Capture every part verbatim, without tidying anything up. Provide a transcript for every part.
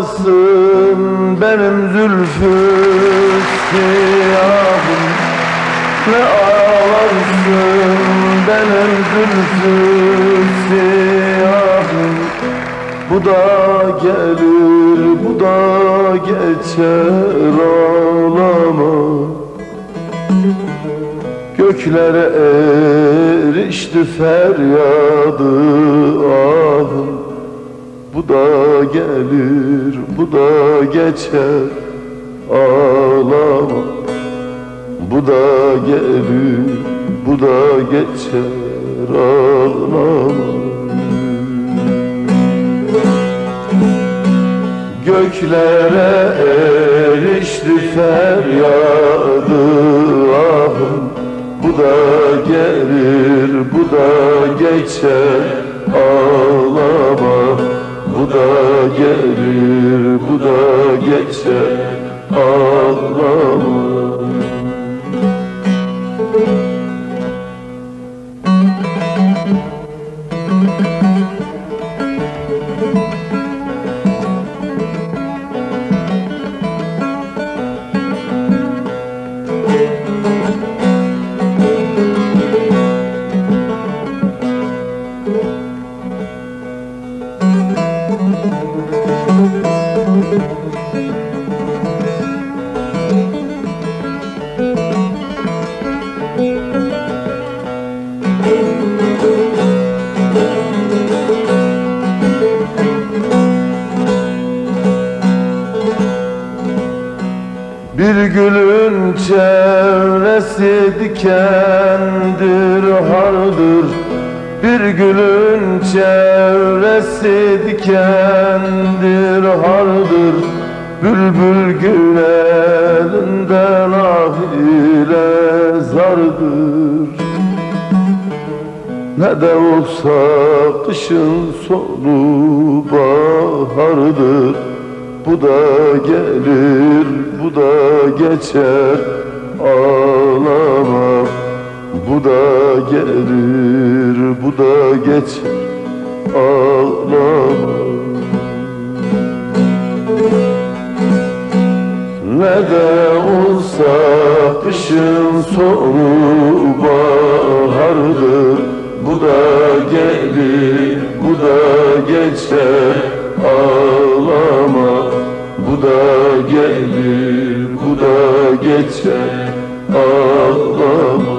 ağlarsın benim zülfü siyahım, ne ağlarsın benim zülfü siyahım. Bu da gelir, bu da geçer, ağlama. Göklere erişti feryadı ahım. Bu da gelir, bu da geçer, ağlama. Bu da gelir, bu da geçer, ağlama. Göklere erişti feryadı ahım. Bu da gelir, bu da geçer, ağlama. Bu da gelir, bu da geçer, ağlama. Bir gülün çevresi dikendir, hardır. Bir gülün çevresi dikendir, hardır. Bülbül gül elinden ah ile zardır. Ne de olsa kışın sonu bahardır. Bu da gelir, bu da geçer, ağlama. Bu da gelir, bu da geçer, ağlama. Ne de olsa kışın sonu bahardır. Bu da gelir, bu da geçer, ağlama. Bu da gelir, bu da geçer, ağlama.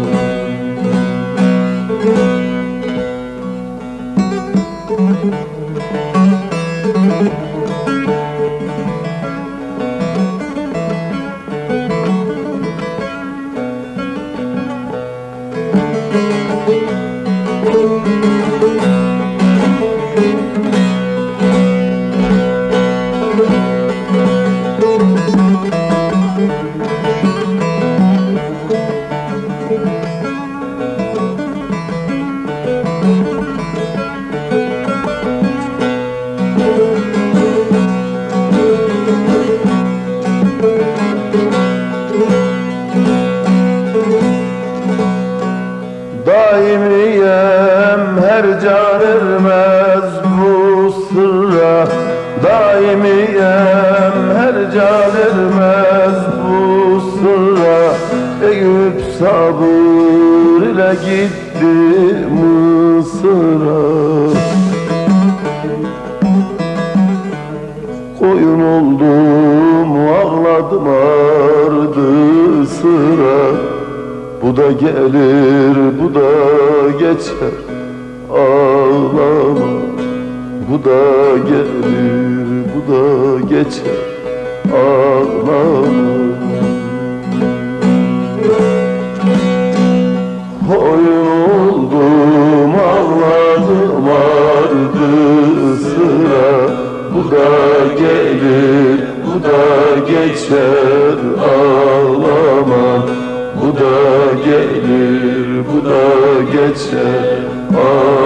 Daimiyem her can ermez bu sırra. Daimiyem her can ermez bu sırra. Eyüp sabır ile gitti Mısır'a. Koyun oldum, ağladım ardı sıra. Bu da gelir, bu da geçer, ağlama. Bu da gelir, bu da geçer, ağlama. Koyun oldum, ağladım ardı sıra. Bu da gelir, bu da geçer, ağlama. Bu da gelir, bu da geçer, ağlama.